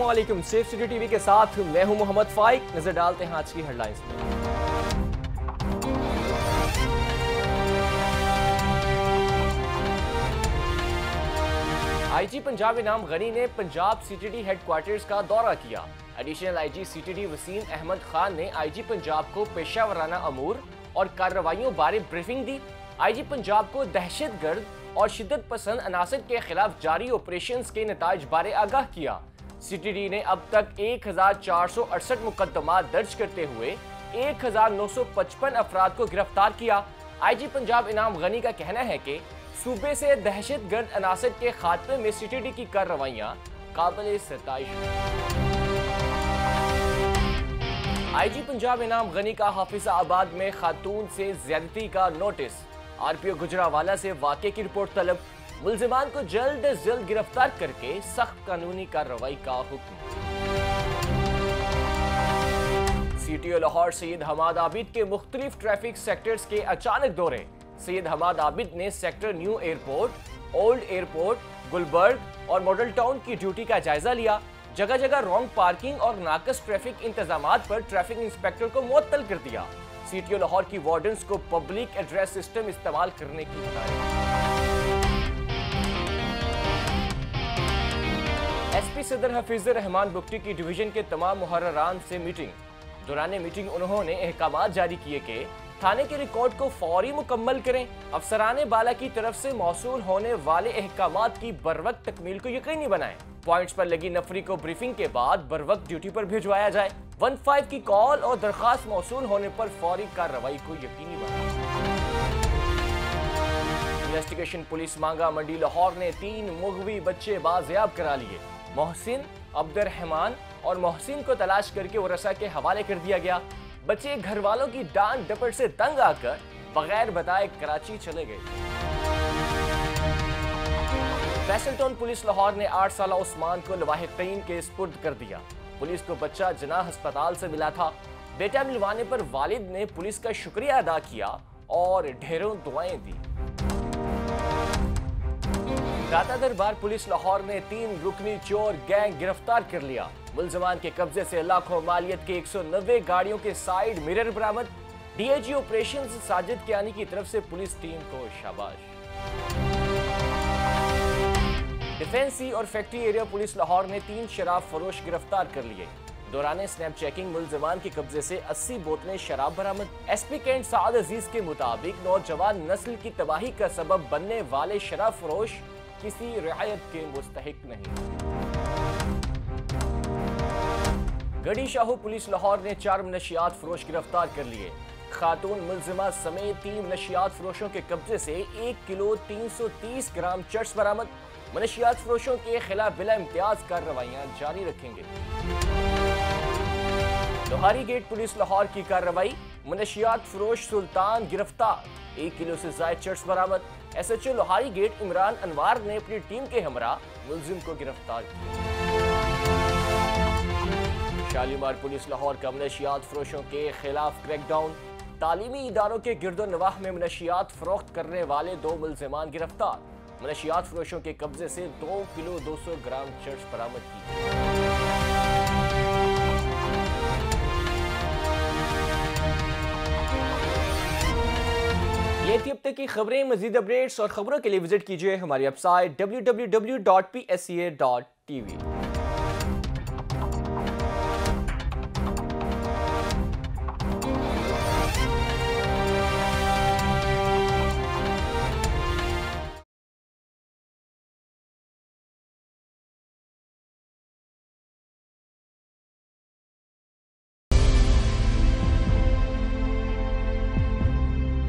अस्सलामुअलैकुम। Safe city TV के साथ मैं हूं मोहम्मद फाइक। नजर डालते हैं आज की हेडलाइंस पर। आईजी पंजाब इनाम गनी ने पंजाब सीटीडी हेडक्वार्टर्स का दौरा किया। Additional IG CTD Waseem Ahmed Khan ने आईजी पंजाब को पेशावराना अमूर और कार्रवाइयों बारे ब्रीफिंग दी। आईजी पंजाब को दहशतगर्द और शिद्दत पसंद अनासर के खिलाफ जारी ऑपरेशंस के नताइज बारे आगाह किया। सीटीडी ने अब तक 1468 मुकदमा दर्ज करते हुए 1955 अफराद को गिरफ्तार किया। आईजी पंजाब इनाम गनी का कहना है कि सूबे से दहशतगर्द अनासर के खात्मे में सीटीडी की कार्रवाइयां काबिल सताइश। आईजी पंजाब इनाम गनी का हाफिजाबाद में खातून से ज्यादती का नोटिस। आरपीओ गुजरावाला से वाक़े की रिपोर्ट तलब। मुल्जिमान को जल्द अज जल्द गिरफ्तार करके सख्त कानूनी कार्रवाई का हुक्म। सीटीओ लाहौर सैयद हमाद आबिद के मुख्तलिफ ट्रैफिक सेक्टर्स के अचानक दौरे। सैयद हमाद आबिद ने sector new airport, old airport, Gulberg और मॉडल टाउन की ड्यूटी का जायजा लिया। जगह जगह रॉन्ग पार्किंग और नाकस ट्रैफिक इंतजामात पर ट्रैफिक इंस्पेक्टर को मुअत्तल कर दिया। सीटीओ लाहौर की वार्डन्स को पब्लिक एड्रेस सिस्टम इस्तेमाल करने की हिदायत। एसपी सदर हफीजुर रहमान बुगटी की डिवीजन के तमाम मुहर्ररान से मीटिंग। दौरान मीटिंग उन्होंने अहकाम जारी किए कि थाने के रिकॉर्ड को फौरी मुकम्मल करें। अफसरान बाला की तरफ से मौसूल होने वाले अहकामात की बरवक्त तकमील को यकीनी बनाएं। पॉइंट्स पर लगी नफरी को ब्रीफिंग के बाद बरवक्त ड्यूटी पर भिजवाया जाए। 15 की कॉल और दरखास्त मौसूल होने पर फौरी कार्रवाई को यकीनी बनाएं। इन्वेस्टिगेशन पुलिस मांगा मंडी लाहौर ने 3 मुगवी बच्चे बाजियाब करा लिए। मोहसिन, अब्दुर्रहमान और मोहसिन को तलाश करके वरसा के हवाले कर दिया गया। बच्चे घर वालों की डांट डपट से तंग आकर बगैर बताए कराची चले गए। फैसल टाउन पुलिस लाहौर ने 8 साला उस्मान को लवाहिकीन के सुपुर्द कर दिया। पुलिस को बच्चा जना अस्पताल से मिला था। बेटा मिलवाने पर वालिद ने पुलिस का शुक्रिया अदा किया और ढेरों दुआएं दी। दाता दरबार पुलिस लाहौर ने 3 रुकनी चोर गैंग गिरफ्तार कर लिया। मुल्जिमान के कब्जे से लाखों मालियत के 190 गाड़ियों के साइड मिरर बरामद। डीआईजी ऑपरेशंस साजिद कियानी की तरफ से पुलिस टीम को शाबाश। डिफेंसी और फैक्ट्री एरिया पुलिस लाहौर ने 3 शराब फरोश गिरफ्तार कर लिए। दौरान स्नैप चेकिंग मुल्जिमान के कब्जे से 80 बोतलें शराब बरामद। एसपी कैंट साद अजीज के मुताबिक नौजवान नस्ल की तबाही का सबब बनने वाले शराब फरोश किसी रियायत के मुस्तहिक नहीं। गढ़ी शाहू पुलिस लाहौर ने 4 नशियात फरोश गिरफ्तार कर लिए। खातून मुल्जिमा समेत 3 नशियात फरोशों के कब्जे से 1 किलो 330 ग्राम चर्स बरामद। मनशियात फरोशों के खिलाफ बिला इम्तियाज कार्रवाइयां जारी रखेंगे। लोहारी गेट पुलिस लाहौर की कार्रवाई। मनशियात फरोश सुल्तान गिरफ्तार। 1 किलो से ज्यादा चर्स बरामद। एसएचओ लोहारी गेट इमरान अनवार ने अपनी टीम के हमरा मुल्जिम को गिरफ्तार किया। शालीमार पुलिस लाहौर का मनशियात फरोशों के खिलाफ क्रैकडाउन। तालीमी इदारों के गिरदोनवाह में मनशियात फरोख्त करने वाले 2 मुल्जिमान गिरफ्तार। मनशियात फरोशों के कब्जे से 2 किलो 200 ग्राम चर्स बरामद की। ये थी अब तक की खबरें। मजीद अपडेट्स और खबरों के लिए विजिट कीजिए हमारी वेबसाइट www.psca.tv।